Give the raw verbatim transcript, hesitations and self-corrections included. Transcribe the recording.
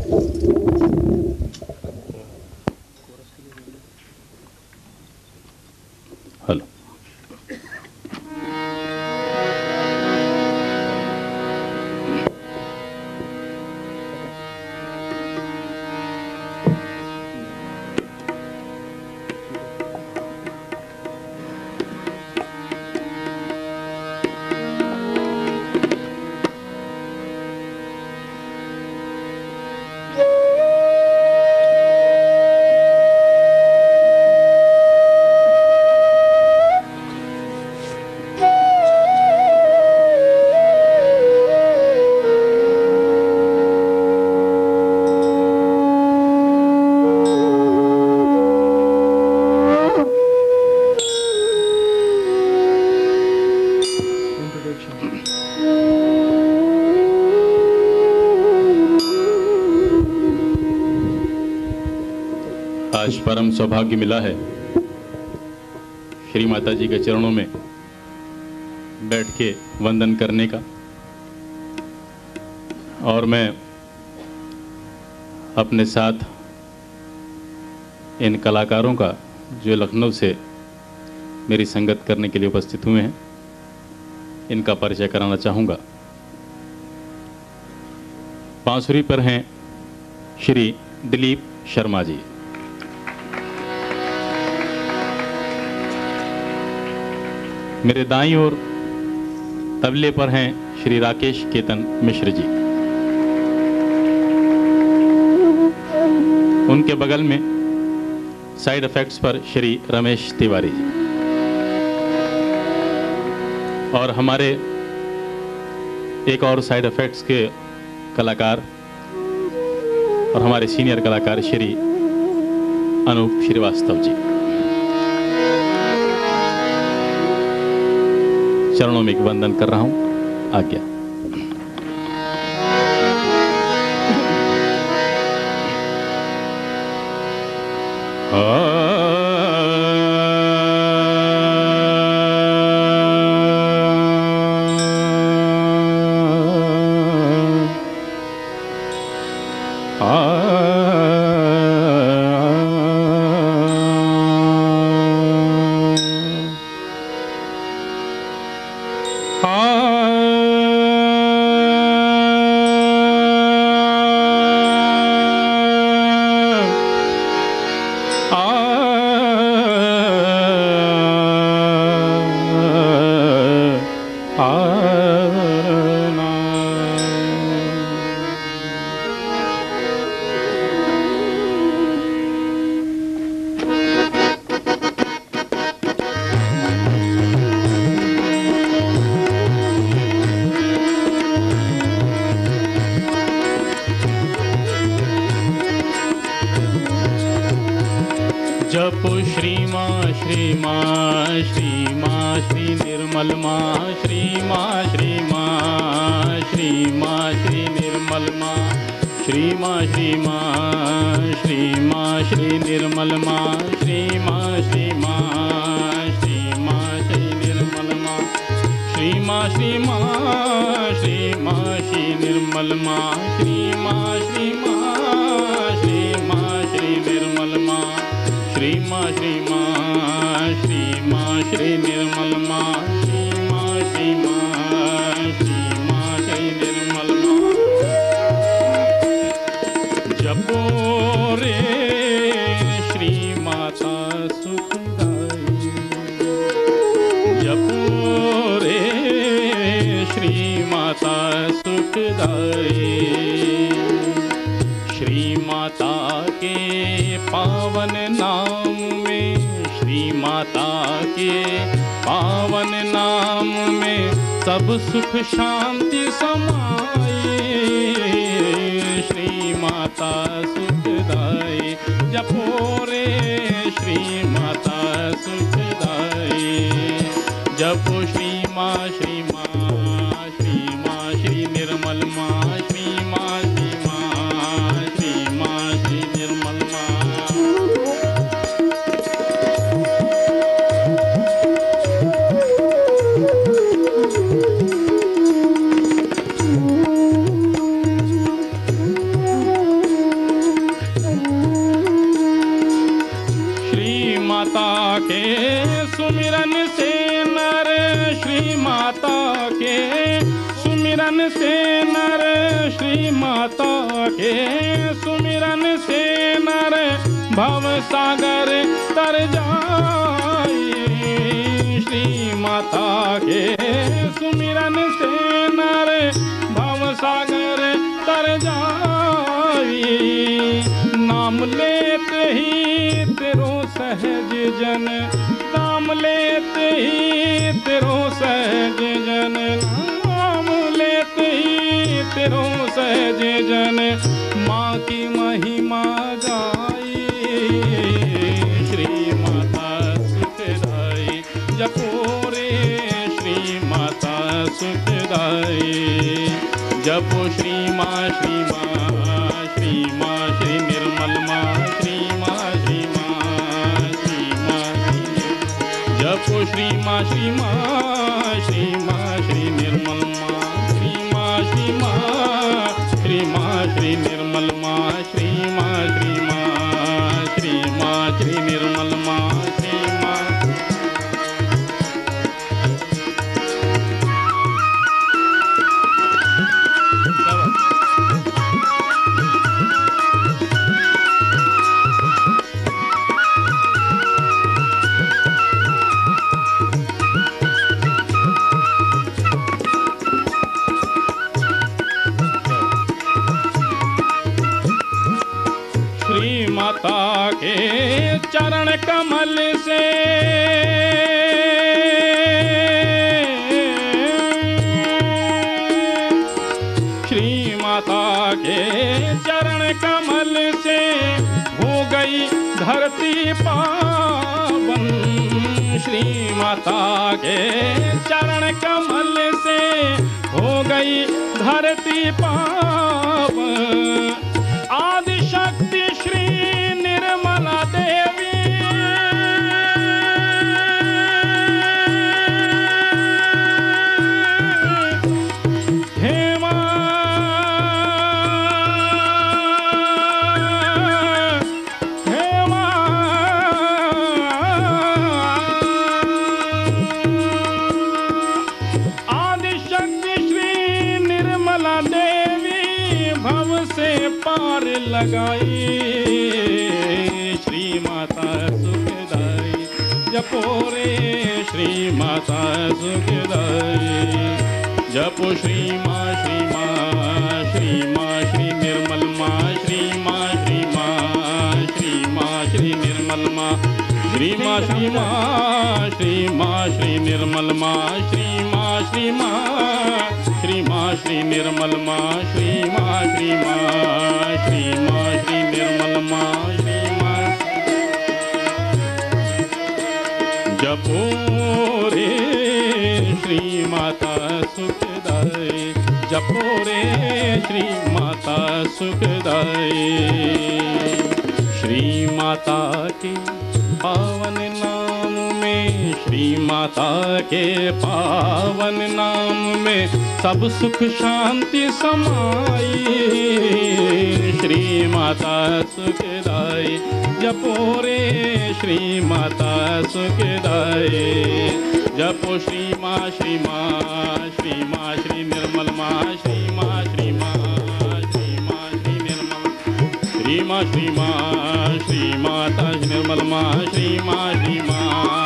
Hello. आज परम सौभाग्य मिला है श्री माता जी के चरणों में बैठ के वंदन करने का, और मैं अपने साथ इन कलाकारों का जो लखनऊ से मेरी संगत करने के लिए उपस्थित हुए हैं, इनका परिचय कराना चाहूँगा। बांसुरी पर हैं श्री दिलीप शर्मा जी, मेरे दाईं ओर तबले पर हैं श्री राकेश केतन मिश्र जी, उनके बगल में साइड इफेक्ट्स पर श्री रमेश तिवारी जी, और हमारे एक और साइड इफेक्ट्स के कलाकार और हमारे सीनियर कलाकार श्री अनूप श्रीवास्तव जी। चरणों में वंदन कर रहा हूं। आज्ञा। आ जपो श्री माँ श्री माँ श्री माँ श्री निर्मल माँ श्री माँ श्री माँ श्री माँ श्री निर्मल माँ श्री माँ श्री माँ श्री माँ श्री निर्मल माँ श्री माँ श्री माँ श्री माँ श्री निर्मल माँ श्री माँ श्री माँ श्री माँ श्री निर्मल माँ श्री माँ श्री माँ श्री माँ श्री निर्मल माँ श्री माँ श्री माँ श्री माँ श्री निर्मल माँ श्री माँ श्री माँ श्री माँ श्री निर्मल माँ। जपो रे श्री माता सुखदाई, जपो रे श्री माता सुखदाई, श्री माता के पावन नाम में, श्री माता के पावन नाम में सब सुख शांति समाए, श्री माता सुखदाई। जपो रे श्री माता सुखदाई, जपो श्री माँ श्री माँ श्री माँ श्री निर्मल माँ श्री माँ श्री माँ श्री माँ श्री निर्मल माँ। श्री माता के सुमिरन से नर, श्री माता के सुमिरन से नर भव सागर तर जाई। श्री माता के सुमिरन से नर भव सागर तर जाई। नाम लेते ही तेरो सहज जन, नाम लेते ही तेरो सहज जन, नाम लेते ही तेरो सहज जन माँ की महिमा गाई। श्री माता सुखदाई जपो रे, श्री माता सुखदाई जपो। श्री माँ श्री माँ श्री माँ श्री निर्मल माँ, श्री माँ श्री माँ श्री माँ जपो। श्री माँ श्री माँ श्री माँ श्री निर्मल माँ, श्री माँ श्री माँ श्री माँ श्री निर्मल माँ, श्री माँ श्री माँ श्री माँ श्री निर्मल माँ, श्री माँ। श्री माता के चरण कमल से श्री माता के चरण कमल से हो गई धरती पावन। श्री माता के चरण कमल से हो गई धरती पावन। आदि शक्ति श्री निर्मला देवी हे मां, हे मां। आदि शक्ति श्री निर्मला देवी भव से पार लगाई। श्री माता सुखदाई जपो रे, श्री माता सुखदाई जपो। श्री माँ श्री माँ श्री माँ श्री निर्मल माँ, श्री माँ श्री माँ श्री माँ श्री निर्मल माँ, श्री माँ श्री माँ श्री माँ श्री निर्मल माँ, श्री माँ श्री माँ श्री माँ श्री निर्मल माँ, श्री माँ श्री माँ श्री माँ श्री निर्मल माँ, श्री माँ। जपो रे श्री माता सुखदाई जपो रे श्री माता सुखदाई। श्री माता के पावन नाम में, श्री माता के पावन नाम में सब सुख शांति समाई। श्री माता सुखदाई जपो रे श्री माता सुखदाई जपो। श्री माँ श्री माँ श्री माँ श्री निर्मल माँ, श्री माँ श्री माँ श्री माँ श्री निर्मल, श्री माँ श्री माँ श्री माता निर्मल माँ, श्री माँ श्री माँ